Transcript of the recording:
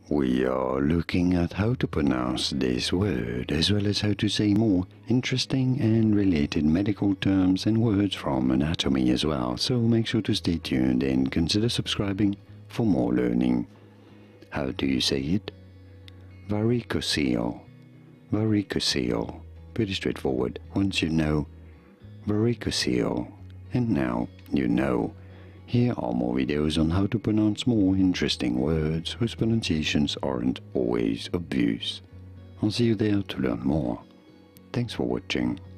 We are looking at how to pronounce this word, as well as how to say more interesting and related medical terms and words from anatomy as well, so make sure to stay tuned and consider subscribing for more learning. How do you say it? Varicocele. Varicocele. Pretty straightforward once you know varicocele. And now you know. Here are more videos on how to pronounce more interesting words whose pronunciations aren't always obvious. I'll see you there to learn more. Thanks for watching.